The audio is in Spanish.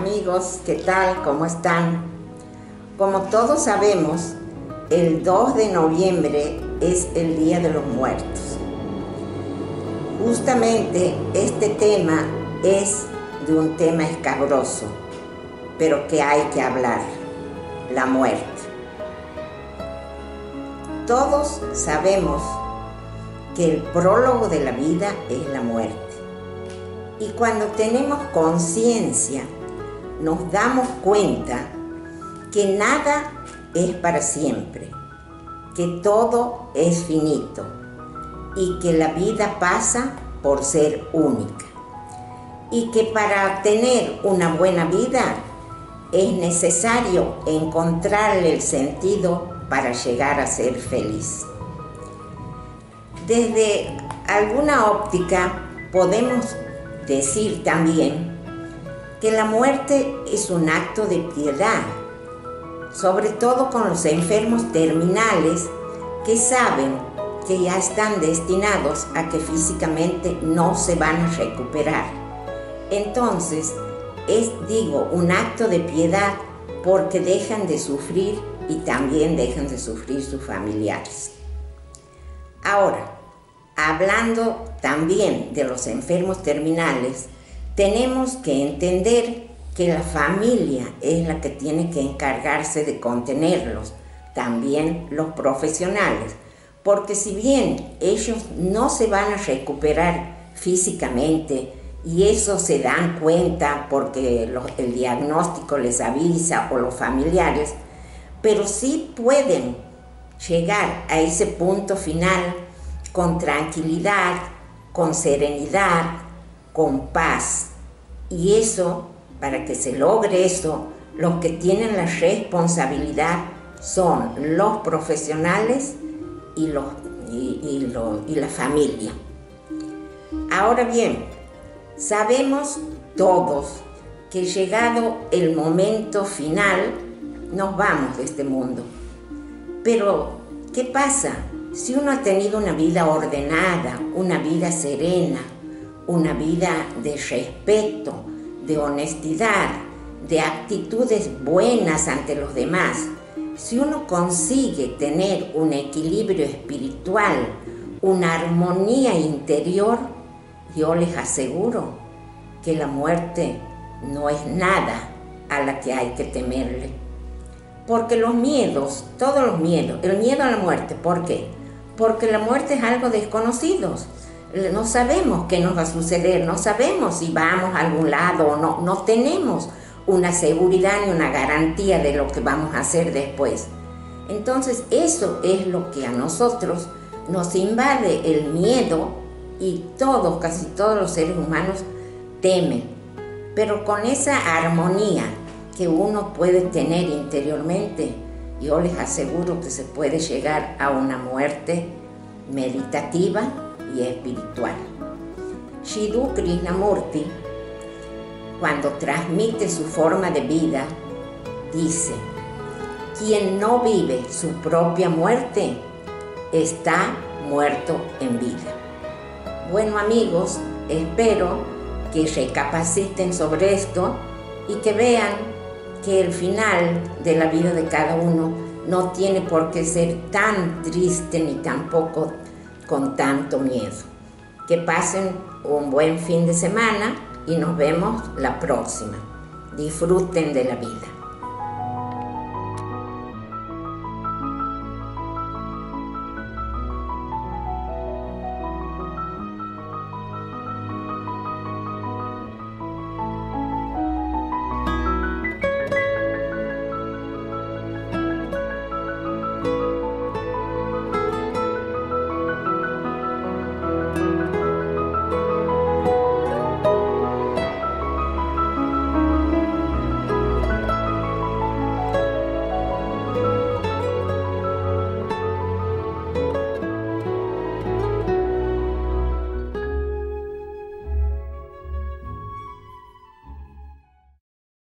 amigos, ¿qué tal? ¿Cómo están? Como todos sabemos, el 2 de noviembre es el Día de los Muertos. Justamente este tema es de un tema escabroso, pero que hay que hablar, la muerte. Todos sabemos que el prólogo de la vida es la muerte. Y cuando tenemos conciencia, nos damos cuenta que nada es para siempre, que todo es finito y que la vida pasa por ser única. Y que para tener una buena vida es necesario encontrarle el sentido para llegar a ser feliz. Desde alguna óptica podemos decir también que la muerte es un acto de piedad, sobre todo con los enfermos terminales que saben que ya están destinados a que físicamente no se van a recuperar. Entonces, es, un acto de piedad porque dejan de sufrir y también dejan de sufrir sus familiares. Ahora, hablando también de los enfermos terminales, tenemos que entender que la familia es la que tiene que encargarse de contenerlos, también los profesionales, porque si bien ellos no se van a recuperar físicamente, y eso se dan cuenta porque el diagnóstico les avisa o los familiares, pero sí pueden llegar a ese punto final con tranquilidad, con serenidad, con paz. Y eso, para que se logre eso, los que tienen la responsabilidad son los profesionales y la familia. Ahora bien, sabemos todos que llegado el momento final, nos vamos de este mundo. Pero, ¿qué pasa? Si uno ha tenido una vida ordenada, una vida serena, una vida de respeto, de honestidad, de actitudes buenas ante los demás, si uno consigue tener un equilibrio espiritual, una armonía interior, yo les aseguro que la muerte no es nada a la que hay que temerle. Porque los miedos, todos los miedos, el miedo a la muerte, ¿por qué? Porque la muerte es algo desconocido. No sabemos qué nos va a suceder, no sabemos si vamos a algún lado o no. No tenemos una seguridad ni una garantía de lo que vamos a hacer después. Entonces, eso es lo que a nosotros nos invade el miedo y todos, casi todos los seres humanos temen. Pero con esa armonía que uno puede tener interiormente, yo les aseguro que se puede llegar a una muerte meditativa y espiritual. Shri Krishnamurti, cuando transmite su forma de vida, dice: quien no vive su propia muerte, está muerto en vida. Bueno, amigos, espero que recapaciten sobre esto y que vean que el final de la vida de cada uno no tiene por qué ser tan triste ni tampoco con tanto miedo. Que pasen un buen fin de semana y nos vemos la próxima. Disfruten de la vida.